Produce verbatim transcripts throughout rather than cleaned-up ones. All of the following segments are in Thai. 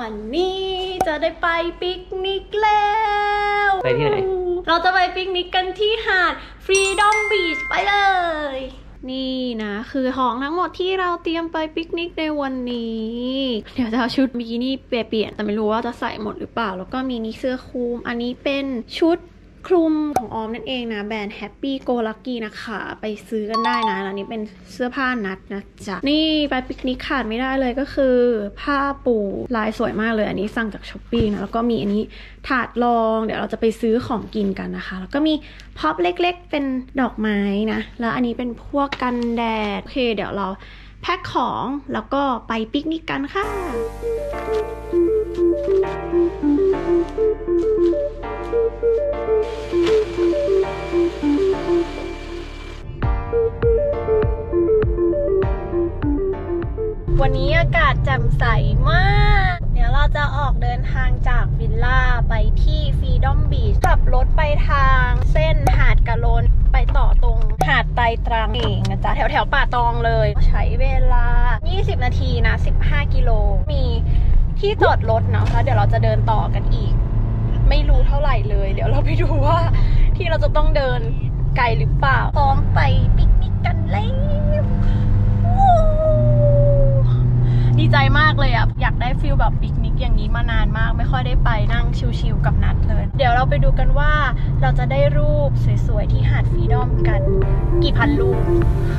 วันนี้จะได้ไปปิกนิกแล้วไปที่ไหนเราจะไปปิกนิกกันที่หาด Freedom Beach ไปเลยนี่นะคือของทั้งหมดที่เราเตรียมไปปิกนิกในวันนี้เดี๋ยวจะเอาชุดบิกินี่เปลี่ยนแต่ไม่รู้ว่าจะใส่หมดหรือเปล่าแล้วก็มีนี่เสื้อคลุมอันนี้เป็นชุดคลุมของออมนั่นเองนะแบรนด์ Happy Go Lucky นะคะไปซื้อกันได้นะแล้วนี้เป็นเสื้อผ้านัดนะจ๊ะนี่ไปปิกนิกขาดไม่ได้เลยก็คือผ้าปูลายสวยมากเลยอันนี้สั่งจากช้อปปี้นะแล้วก็มีอันนี้ถาดรองเดี๋ยวเราจะไปซื้อของกินกันนะคะแล้วก็มีพ็อปเล็กๆเป็นดอกไม้นะแล้วอันนี้เป็นพวกกันแดดโอเคเดี๋ยวเราแพ็คของแล้วก็ไปปิกนิกกันค่ะวันนี้อากาศแจ่มใสมากเดี๋ยวเราจะออกเดินทางจากวิลล่าไปที่ Freedom Beach ขับรถไปทางเส้นหาดกะโลนไปต่อตรงหาดไตรตรังเองนะจ๊ะแถวแถวป่าตองเลยใช้เวลายี่สิบนาทีนะสิบห้ากิโลมีที่จอดรถเนาะแล้วเดี๋ยวเราจะเดินต่อกันอีกไม่รู้เท่าไหร่เลยเดี๋ยวเราไปดูว่าที่เราจะต้องเดินไกลหรือเปล่าพร้อมไปปิกนิกกันแล้วดีใจมากเลยอ่ะอยากได้ฟิลแบบปิกนิกอย่างนี้มานานมากไม่ค่อยได้ไปนั่งชิลๆกับนัดเลยเดี๋ยวเราไปดูกันว่าเราจะได้รูปสวยๆที่หาดฟรีดอมกันกี่พันรูป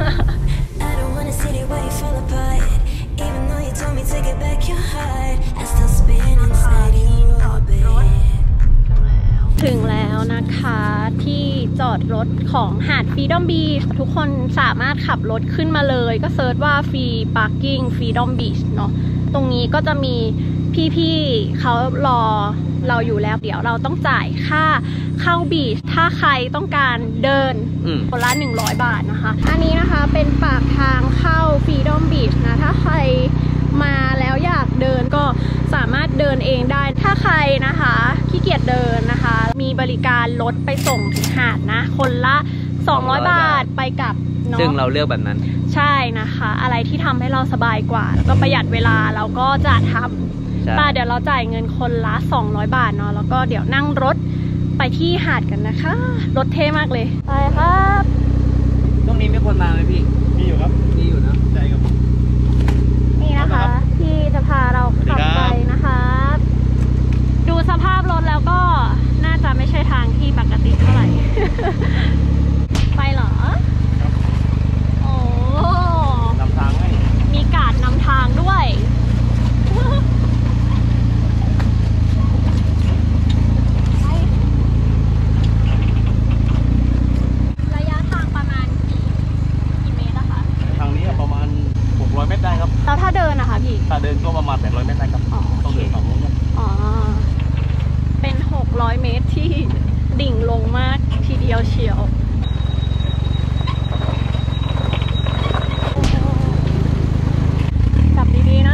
ถึงแล้วนะคะที่จอดรถของหาด Freedom Beach ทุกคนสามารถขับรถขึ้นมาเลยก็เซิร์ชว่า Free Parking Freedom Beach เนาะตรงนี้ก็จะมีพี่ๆเขารอเราอยู่แล้วเดี๋ยวเราต้องจ่ายค่าเข้าบีชถ้าใครต้องการเดินคนละหนึ่งร้อยบาทนะคะอันนี้นะคะเป็นปากทางเข้า Freedom Beach นะถ้าใครมาแล้วอยากเดินก็สามารถเดินเองได้ถ้าใครนะคะขี้เกียจเดินนะคะมีบริการรถไปส่งถึงหาดนะคนละสองร้อยบาทไปกลับเนาะซึ่งเราเลือกแบบนั้นใช่นะคะอะไรที่ทำให้เราสบายกว่าแล้วก็ประหยัดเวลาเราก็จะทำป่ะเดี๋ยวเราจ่ายเงินคนละสองร้อยบาทเนาะแล้วก็เดี๋ยวนั่งรถไปที่หาดกันนะคะรถเท่มากเลยไปครับตรงนี้มีคนมาไหมพี่มีอยู่ครับมีอยู่นะใช่ครับนี่นะคะที่จะพาเราขับไปนะคะดูสภาพรถแล้วก็น่าจะไม่ใช่ทางที่ปกติเท่าไหร่ ไปเหรอโอ้นำทางให้มีการนำทางด้วยระยะทางประมาณกี่กี่เมตรอะคะทางนี้ประมาณหกร้อยเมตรได้ครับแล้วถ้าเดินนะคะพี่ถ้าเดินก็ประมาณแปดร้อยเมตรได้ครับต้องเดินฝั่งนู้นอ๋อเป็นหกร้อยเมตรที่ดิ่งลงมากทีเดียวเชียวจับดีๆนะ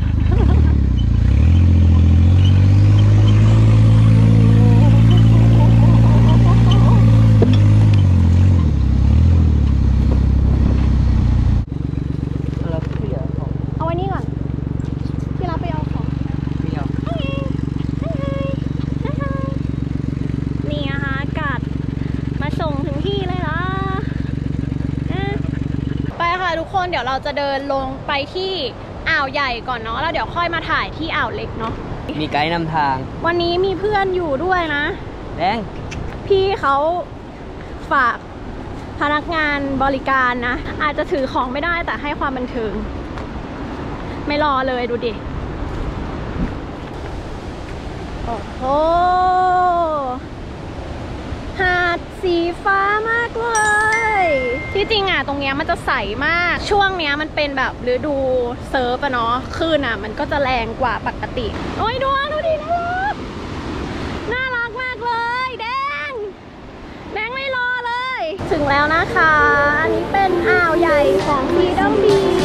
เอาไว้นี่ก่อนพี่รับไปเอาของนี่นะคะอากาศมาส่งถึงที่เลยนะไปค่ะทุกคนเดี๋ยวเราจะเดินลงไปที่อ่าวใหญ่ก่อนเนาะแล้วเดี๋ยวค่อยมาถ่ายที่อ่าวเล็กเนาะมีไกด์นำทางวันนี้มีเพื่อนอยู่ด้วยนะแดงพี่เขาฝากพนักงานบริการนะอาจจะถือของไม่ได้แต่ให้ความบันเทิงไม่รอเลยดูดิโอ้โหหาดสีฟ้ามากเลยที่จริงอ่ะตรงเนี้ยมันจะใสมากช่วงเนี้ยมันเป็นแบบฤดูเซิร์ฟอะเนาะคลื่นอ่ะมันก็จะแรงกว่าปกติโอ้ยดูดูดิน่ารักน่ารักมากเลยแดงแดงไม่รอเลยถึงแล้วนะคะอันนี้เป็นอ่าวใหญ่ของ Freedom Beach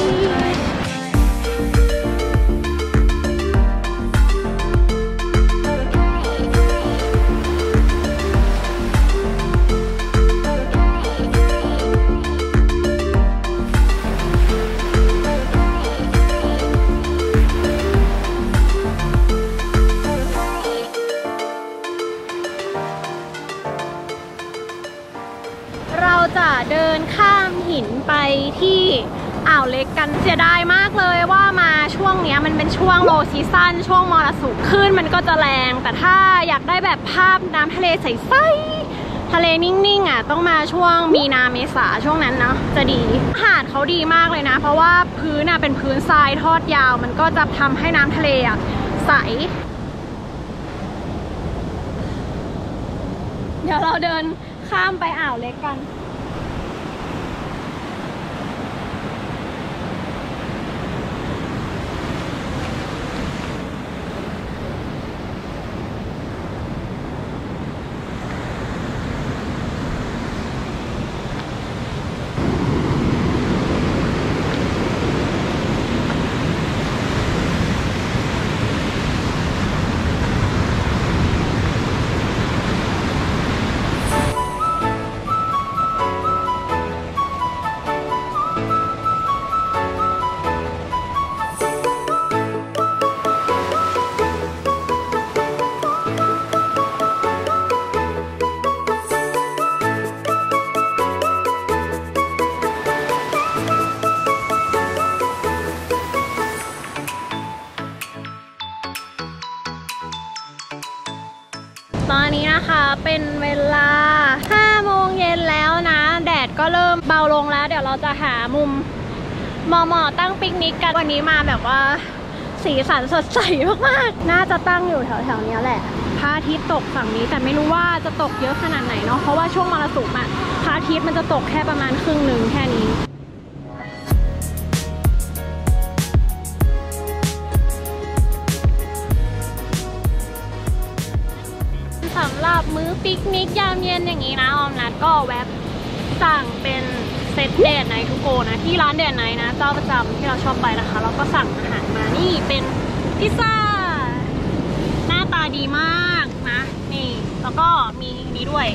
ที่อ่าวเล็กกันเสียดายมากเลยว่ามาช่วงนี้มันเป็นช่วงโลซีซั่นช่วงมรสุมคลื่นมันก็จะแรงแต่ถ้าอยากได้แบบภาพน้ำทะเลใสๆทะเลนิ่งๆอ่ะต้องมาช่วงมีนาเมษาช่วงนั้นเนาะจะดีหาดเขาดีมากเลยนะเพราะว่าพื้นอ่ะเป็นพื้นทรายทอดยาวมันก็จะทำให้น้ำทะเลอ่ะใสเดี๋ยวเราเดินข้ามไปอ่าวเล็กกันตอนนี้นะคะเป็นเวลาห้าโมงเย็นแล้วนะแดดก็เริ่มเบาลงแล้วเดี๋ยวเราจะหามุมเหมาะๆตั้งปิกนิกกันวันนี้มาแบบว่าสีสันสดใสมากๆน่าจะตั้งอยู่แถวๆนี้แหละพระอาทิตย์ตกฝั่งนี้แต่ไม่รู้ว่าจะตกเยอะขนาดไหนเนาะเพราะว่าช่วงมรสุมอะพระอาทิตย์มันจะตกแค่ประมาณครึ่งหนึ่งแค่นี้สำหรับมื้อปิกนิกยามเย็นอย่างนี้นะออมนัดก็แวะสั่งเป็นเซตเดทไนท์ทูโกนะที่ร้านเดทไนท์นะเจ้าประจำที่เราชอบไปนะคะแล้วก็สั่งอาหารมานี่เป็นพิซซ่าหน้าตาดีมากนะนี่แล้วก็มีนี้ด้วย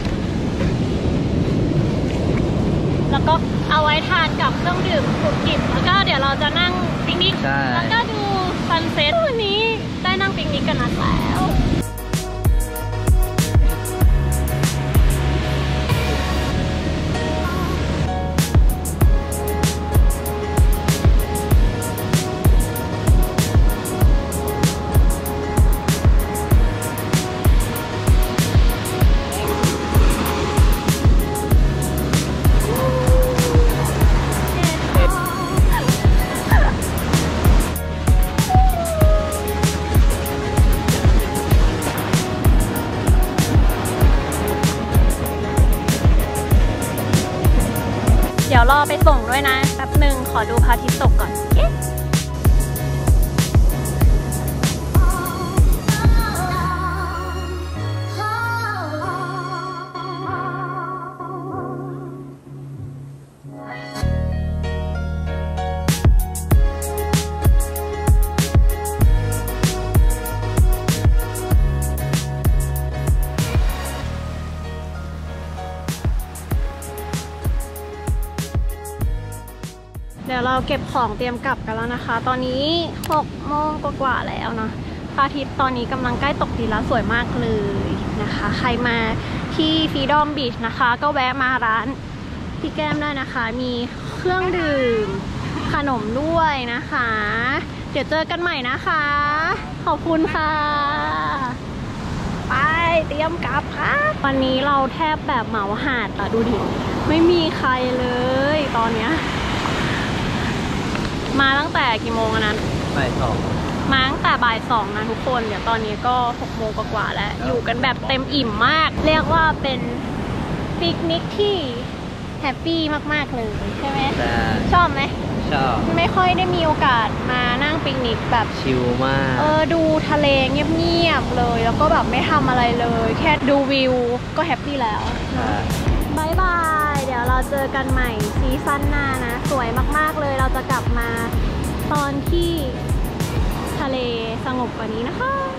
แล้วก็เอาไว้ทานกับเครื่องดื่มกรุบกริบแล้วก็เดี๋ยวเราจะนั่งปิกนิกแล้วก็ดูซันเซ็ตวันนี้ได้นั่งปิกนิกกันนะแล้วเดี๋ยวรอไปส่งด้วยนะแป๊บหนึ่งขอดูพระอาทิตย์ตกก่อนเอ๊ะเดี๋ยวเราเก็บของเตรียมกลับกันแล้วนะคะ ตอนนี้หกโมงกว่าๆแล้วนะพระอาทิตย์ตอนนี้กำลังใกล้ตกดินแล้วสวยมากเลยนะคะใครมาที่ฟรีดอมบีชนะคะก็แวะมาร้านพี่แก้มได้นะคะมีเครื่องดื่มขนมด้วยนะคะเดี๋ยวเจอกันใหม่นะคะขอบคุณค่ะไปเตรียมกลับค่ะวันนี้เราแทบแบบเหมาหาดอะดูดิไม่มีใครเลยตอนเนี้ยมาตั้งแต่กี่โมงนั้นบ่ายสองมาตั้งแต่บ่ายสองนะทุกคนเดี๋ยวตอนนี้ก็หกโมงกว่าแล้วอยู่กันแบบเต็มอิ่มมากเรียกว่าเป็นปิกนิกที่แฮปปี้มากๆเลยใช่ไหมชอบไหมชอบไม่ค่อยได้มีโอกาสมานั่งปิกนิกแบบชิลมากเออดูทะเลเงียบๆเลยแล้วก็แบบไม่ทำอะไรเลยแค่ดูวิวก็แฮปปี้แล้วบายบายเดี๋ยวเราเจอกันใหม่ซีซั่นหน้านะสวยมากๆเลยเราจะกลับมาตอนที่ทะเลสงบกว่านี้นะคะ